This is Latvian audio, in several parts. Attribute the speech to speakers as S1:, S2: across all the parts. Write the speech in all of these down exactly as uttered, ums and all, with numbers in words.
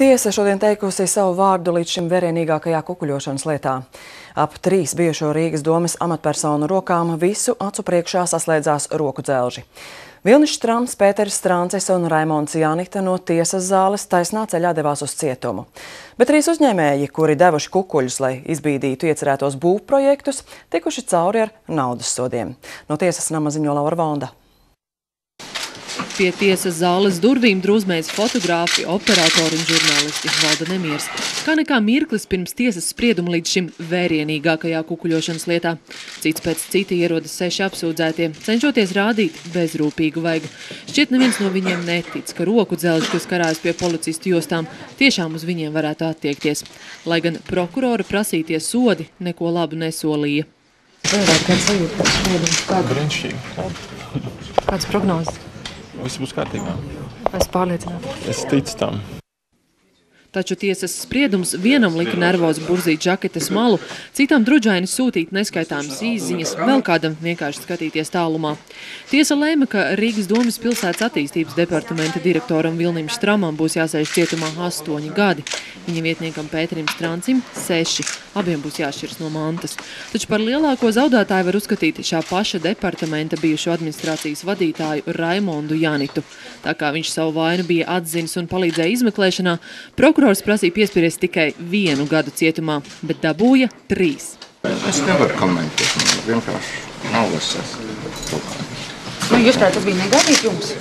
S1: Tiesa šodien teikusi savu vārdu līdz šim vērienīgākajā kukuļošanas lietā. Ap trīs bijušo Rīgas domes amatpersonu rokām visu acu priekšā saslēdzās roku dzelži. Vilnis Štrams, Pēteris Strancis un Raimonds Janita no tiesas zāles taisnā ceļā devās uz cietumu. Bet trīs uzņēmēji, kuri devuši kukuļus, lai izbīdītu iecerētos būvprojektus, tikuši cauri ar naudas sodiem. No tiesas nama ziņo Laura Vonda.
S2: Pie tiesas zāles durvīm drūzmējas fotogrāfi, operatori un žurnālisti. Valda nemiers. Kā nekā mirklis pirms tiesas sprieduma līdz šim vērienīgākajā kukuļošanas lietā. Cits pēc citi ierodas seši apsūdzētie, cenšoties rādīt bezrūpīgu vaigu. Šķiet neviens no viņiem netic, ka roku dzelži, kas karājas pie policistu jostām, tiešām uz viņiem varētu attiekties. Lai gan prokurora prasītie sodi neko labu nesolīja.
S3: Kāds sajūta par spriedumu? Kāda?
S4: Brīnišķīgi.
S3: Kāds prognozes?
S4: Viss būs kārtībā.
S3: Es pārliecinātu.
S4: Es ticu tam.
S2: Taču tiesas spriedums vienam lika nervozi burzīt žaketes malu, citam druģaini sūtīt neskaitāmas īsziņas, vēl kādam vienkārši skatīties tālumā. Tiesa lēma, ka Rīgas domes pilsētas attīstības departamenta direktoram Vilnim Štramam būs jāsēž cietumā astoņi gadi. Viņa vietniekam Pēterim Strancim seši. Abiem būs jāšķiras no mantas. Taču par lielāko zaudētāju var uzskatīt šā paša departamenta bijušo administrācijas vadītāju Raimondu Janitu. Tā kā viņš savu vainu bija atzinis un palīdzēja izmeklēšanā, prokurors prasīja piespieties tikai vienu gadu cietumā, bet dabūja trīs.
S5: Es nevaru komentēt, man vienkārši nav lasās.
S3: Nu, jūs prāt, tas bija negaidīt jums?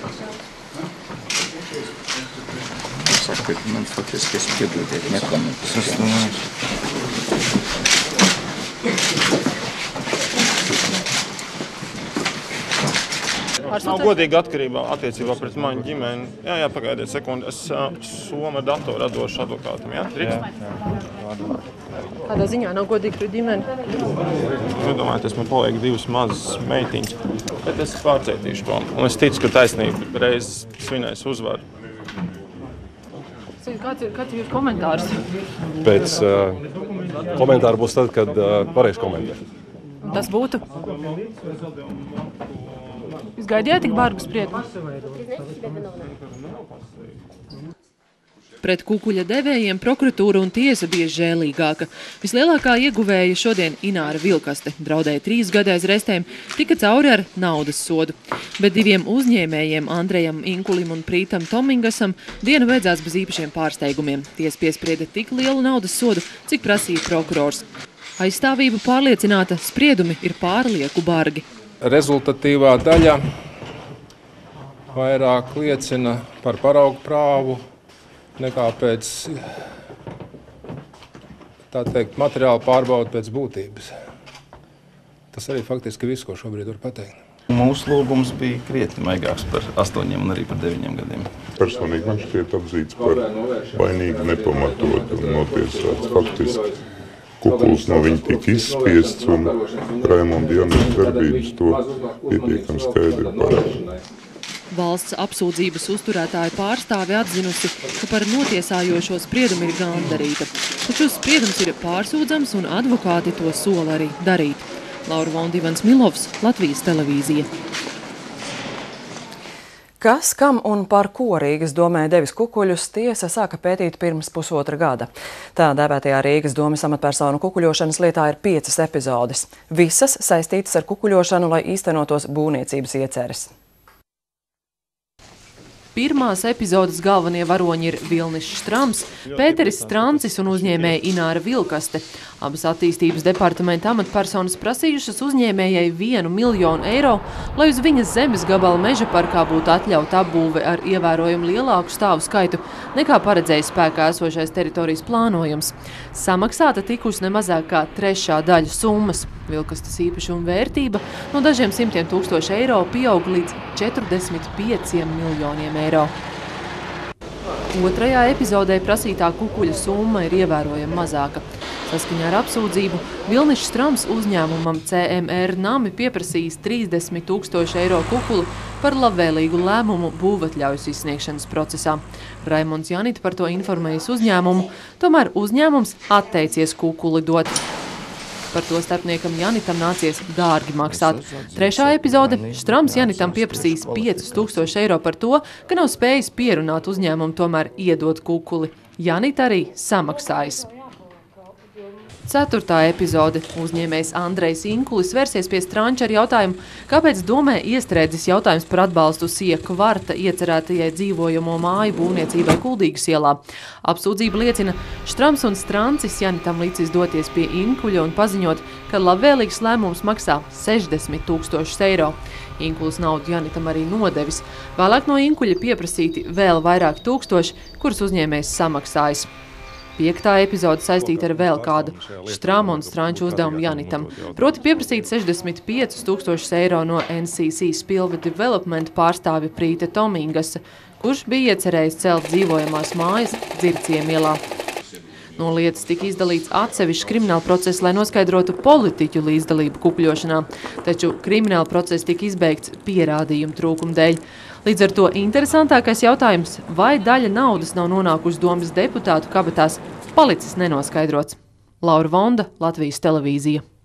S5: Es saku, ka man faktiski es piedodiet nekomentēt.
S4: Nav godīga atkarībā attiecībā pret manu ģimeni. Jā, jā, pagaidiet sekundi. Es uh, Soma datoru atdošu advokātam, jā? Drīkst?
S3: Kādā ziņā nav godīgi pret ģimeni?
S4: Iedomājieties, man paliek divas mazas meitiņas. Bet es pārcietīšu to. Un es ticu, ka taisnība reiz svinēs uzvaru.
S3: Kāds ir, kāds ir jūs komentārs?
S6: Pēc uh, komentāra būs tad, kad uh, varēs komentēt.
S3: Tas būtu? Jūs gaidījāt tik bargu spriedumu?
S2: Pret kukuļa devējiem prokuratūra un tiesa bija žēlīgāka. Vislielākā ieguvēja šodien Ināra Vilkaste, draudēja trīs gadi aiz restēm, tika cauri ar naudas sodu. Bet diviem uzņēmējiem, Andrejam Inkulim un Prītam Tomingasam, diena beidzās bez īpašiem pārsteigumiem. Tiesa piesprieda tik lielu naudas sodu, cik prasīja prokurors. Aizstāvība pārliecināta, spriedumi ir pārlieku bargi.
S6: Rezultatīvā daļa vairāk liecina par paraugu prāvu nekā pēc, tā teikt, materiāla pārbauda pēc būtības. Tas arī faktiski viss, ko šobrīd var pateikt.
S7: Mūsu lūgums bija krietni maigāks par astoņiem un arī par deviņiem gadiem.
S8: Personīgi man šķiet atzīts par vainīgu nepamatot un notiesāts faktiski. Kukuls no viņa tika izspiests un Raimonda Janita darbības to pietiekami skaidri parāda.
S2: Valsts apsūdzības uzturētāja pārstāve atzinusi, ka par notiesājošo spriedumu ir gandarīta. Taču spriedums ir pārsūdzams un advokāti to sola arī darīt. Laura Vonda, Ivans Milovs, Latvijas televīzija.
S1: Kas, kam un par ko Rīgas domē devis kukuļus, tiesa sāka pētīt pirms pusotra gada. Tā dēvētajā Rīgas domes amatpersonu kukuļošanas lietā ir piecas epizodes. Visas saistītas ar kukuļošanu, lai īstenotos būvniecības ieceres.
S2: Pirmās epizodes galvenie varoņi ir Vilnis Štrams, Pēteris Strancis un uzņēmēja Ināra Vilkaste. Abas attīstības departamenta amatpersonas prasījušas uzņēmējai vienu miljonu eiro, lai uz viņas zemes gabala meža parkā būtu atļauta apbūve ar ievērojumu lielāku stāvu skaitu, nekā paredzēja spēkā esošais teritorijas plānojums. Samaksāta tikusi nemazāk kā trešā daļa summas. Vilkastes īpašuma vērtība no dažiem simtiem tūkstoši eiro pieaug līdz četrdesmit pieciem miljoniem eiro. Otrajā epizodē prasītā kukuļa summa ir ievērojami mazāka. Saskaņā ar apsūdzību Vilnis Štrams uzņēmumam C M R Nami pieprasījis trīsdesmit tūkstoši eiro kukuli par labvēlīgu lēmumu būvatļaujas izsniegšanas procesā. Raimonds Janita par to informējis uzņēmumu, tomēr uzņēmums atteicies kukuli dot. Par to starpniekam Janitam nācies dārgi maksāt. Trešā epizode – Štrams Janitam pieprasīs piecus tūkstošus eiro par to, ka nav spējis pierunāt uzņēmumu tomēr iedot kukuli. Janita arī samaksājas. Ceturtā epizode – uzņēmējs Andrejs Inkulis vērsies pie Stranča ar jautājumu, kāpēc domē iestrēdzis jautājums par atbalstu Sija kvarta iecerētajai dzīvojamo māju būvniecībai Kuldīgas ielā. Apsūdzība liecina, Štrams un Strancis Janitam līdzis doties pie Inkuļa un paziņot, ka labvēlīgs lēmums maksā sešdesmit tūkstošus eiro. Inkulis naudu Janitam arī nodevis. Vēlāk no Inkuļa pieprasīti vēl vairāk tūkstoši, kurus uzņēmējs samaksājas. Piektā epizode saistīta ar vēl kādu Štrama un Stranču uzdevumu Janitam. Proti pieprasīt sešdesmit piecus tūkstošus eiro no N C C Spilve Development pārstāvi Prīte Tomingasa, kurš bija iecerējis celt dzīvojamās mājas Dzirciem ielā. No lietas tika izdalīts atsevišķs krimināla process, lai noskaidrotu politiķu līdzdalību kukļošanā, taču krimināla process tika izbeigts pierādījumu trūkumu dēļ. Līdz ar to interesantākais jautājums, vai daļa naudas nav nonākusi domas deputātu kabatās, palicis nenoskaidrots. Laura Vonda, Latvijas televīzija.